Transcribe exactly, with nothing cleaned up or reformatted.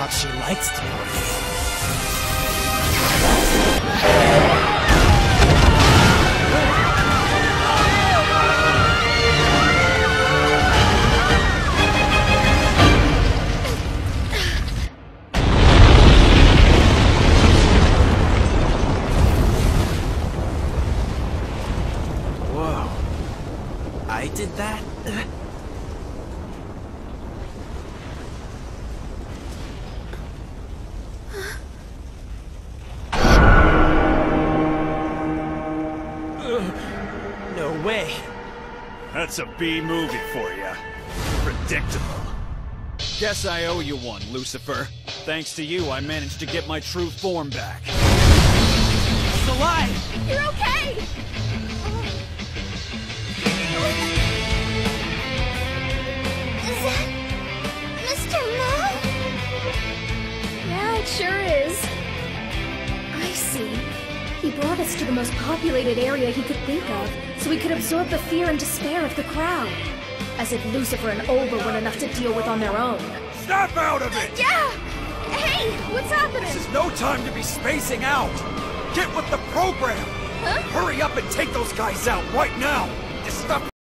out she likes to. Whoa. I did that? No way. That's a B movie for you. Predictable. Guess I owe you one, Lucifer. Thanks to you, I managed to get my true form back. It's alive! You're okay! Is that Mister Mo? Yeah, it sure is. I see. He brought us to the most populated area he could think of, so he could absorb the fear and despair of the crowd. As if Lucifer and Olga weren't enough to deal with on their own. Snap out of it! Yeah! Hey, what's happening? This is no time to be spacing out! Get with the program! Huh? Hurry up and take those guys out right now! This stuff